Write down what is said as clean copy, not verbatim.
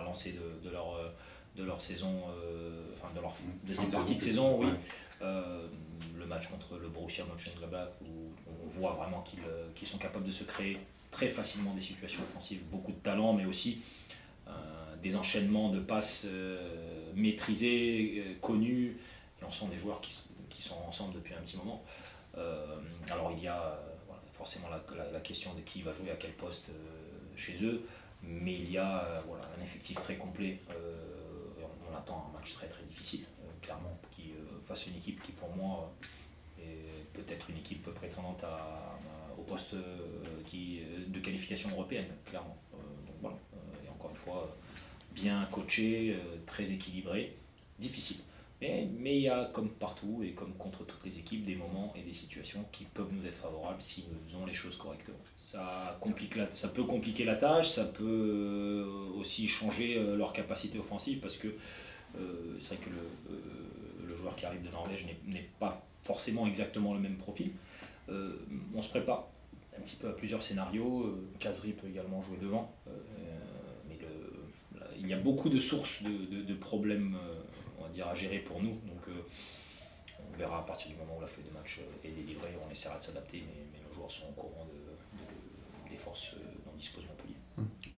lancée de leur saison, enfin de leur deuxième partie de saison, oui. Le match contre le Borussia Mönchengladbach où on voit vraiment qu'ils sont capables de se créer très facilement des situations offensives, beaucoup de talent, mais aussi des enchaînements de passes maîtrisés, connus, et on sent des joueurs qui sont ensemble depuis un petit moment. Alors il y a voilà, forcément la question de qui va jouer à quel poste chez eux, mais il y a voilà, un effectif très complet. On attend un match très très difficile, clairement, qui face à une équipe qui pour moi est peut-être une équipe prétendante au poste de qualification européenne, clairement. Donc voilà, et encore une fois, bien coaché, très équilibré, difficile. Mais il y a, comme partout et comme contre toutes les équipes, des moments et des situations qui peuvent nous être favorables si nous faisons les choses correctement. Ça peut compliquer la tâche, ça peut aussi changer leur capacité offensive parce que c'est vrai que le joueur qui arrive de Norvège n'est pas forcément exactement le même profil. On se prépare un petit peu à plusieurs scénarios. Kazri peut également jouer devant. Mais il y a beaucoup de sources de problèmes on va dire, à gérer pour nous. Donc on verra à partir du moment où la feuille de match est délivrée, on essaiera de s'adapter, mais nos joueurs sont au courant des forces dont dispose Montpellier.